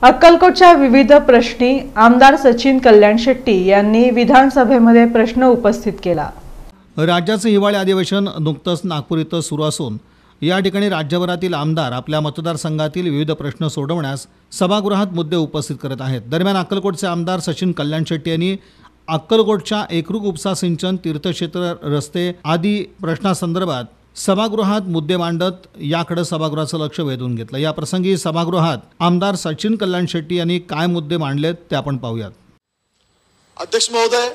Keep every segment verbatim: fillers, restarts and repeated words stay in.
अक्कलकोटच्या विविध प्रश्नी आमदार सचिन कल्याण शेट्टी यांनी विधानसभेमध्ये प्रश्न उपस्थित केला। राज्याचे हिवाळी अधिवेशन नुकतंच नागपूर इथं सुरू असून या ठिकाणी राज्यभरातील आमदार आपल्या मतदारसंघातील विविध प्रश्न सोडवण्यास सभागृहात मुद्दे उपस्थित करत आहेत। दरम्यान अक्कलकोटचे आमदार सचिन कल्याण शेट्टी यांनी अक्कलकोटच्या एकरूप उपसा सिंचन, तीर्थक्षेत्र, रस्ते आदी प्रश्नासंदर्भात सभागृहात मुद्दे मांडत याकडे सभागृहाचं लक्ष वेधून घेतलं। या प्रसंगी सभागृहात आमदार सचिन कल्याण शेट्टी यांनी काय मुद्दे मांडलेत ते आपण पाहूयात। अध्यक्ष महोदय,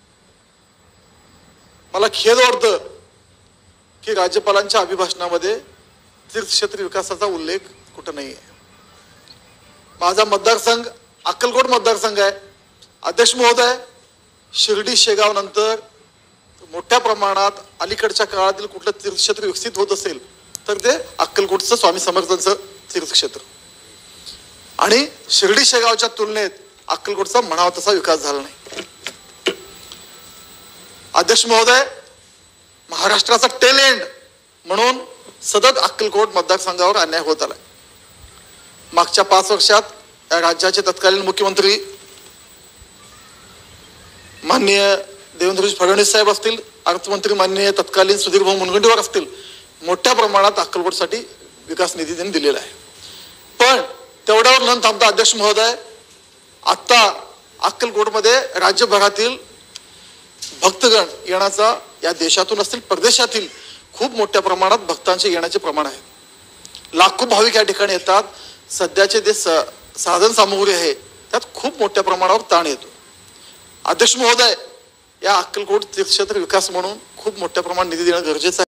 मला खेद वाटतं की राज्यपालांच्या अभिभाषणामध्ये तीर्थक्षेत्र विकासाचा उल्लेख कुठं नाही आहे। माझा मतदारसंघ अक्कलकोट मतदारसंघ आहे। अध्यक्ष महोदय, शिर्डी शेगाव नंतर मोठ्या प्रमाणात अलीकडच्या काळातील कुठलं तीर्थक्षेत्र विकसित होत असेल तर ते अक्कलकोटचं स्वामी समर्थांचं तीर्थक्षेत्र, आणि शिर्डी शेगावच्या तुलनेत अक्कलकोटचा म्हणावा तसा विकास झाला नाही। अध्यक्ष महोदय, महाराष्ट्राचा टेल एंड म्हणून सतत अक्कलकोट मतदारसंघावर अन्याय होत आलाय। मागच्या पाच वर्षात या राज्याचे तत्कालीन मुख्यमंत्री माननीय देवेंद्र फडणवीस साहेब असतील, अर्थमंत्री माननीय तत्कालीन सुधीर भाऊ मुनगंटीवार असतील, मोठ्या प्रमाणात अक्कलकोटसाठी विकास निधी त्यांनी दिलेला आहे। पण तेवढ्यावर न थांबता अध्यक्ष महोदय, आता अक्कलकोटमध्ये राज्यभरातील भक्तगण येण्याचा, या देशातून असतील परदेशातील खूप मोठ्या प्रमाणात भक्तांचे येण्याचे प्रमाण आहे। लाखो भाविक या ठिकाणी येतात। सध्याचे जे साधन सामुग्री आहे त्यात खूप मोठ्या प्रमाणावर ताण येतो। अध्यक्ष महोदय, या अक्कलकोट तीर्थक्षेत्र विकास म्हणून खूप मोठ्या प्रमाणात निधी देणं गरजेचं आहे।